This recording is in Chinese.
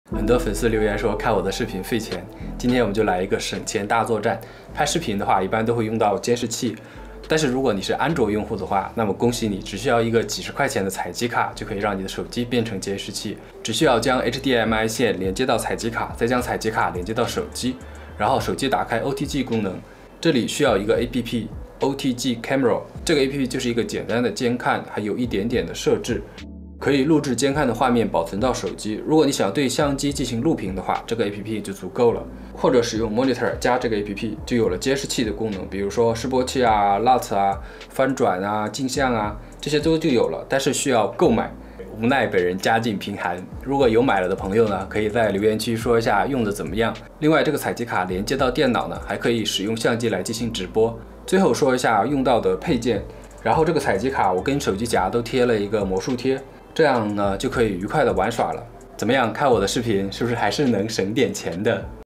很多粉丝留言说看我的视频费钱，今天我们就来一个省钱大作战。拍视频的话，一般都会用到监视器，但是如果你是安卓用户的话，那么恭喜你，只需要一个几十块钱的采集卡，就可以让你的手机变成监视器。只需要将 HDMI 线连接到采集卡，再将采集卡连接到手机，然后手机打开 OTG 功能，这里需要一个 APP OTG Camera， 这个 APP 就是一个简单的监看，还有一点点的设置。 可以录制监看的画面保存到手机。如果你想对相机进行录屏的话，这个 APP 就足够了。或者使用 Monitor 加这个 APP， 就有了监视器的功能，比如说示波器啊、LUT 啊、翻转啊、镜像啊，这些就有了，但是需要购买。无奈本人家境贫寒，如果有买了的朋友呢，可以在留言区说一下用的怎么样。另外，这个采集卡连接到电脑呢，还可以使用相机来进行直播。最后说一下用到的配件，然后这个采集卡我跟手机夹都贴了一个魔术贴。 这样呢，就可以愉快的玩耍了。怎么样？看我的视频是不是还是能省点钱的？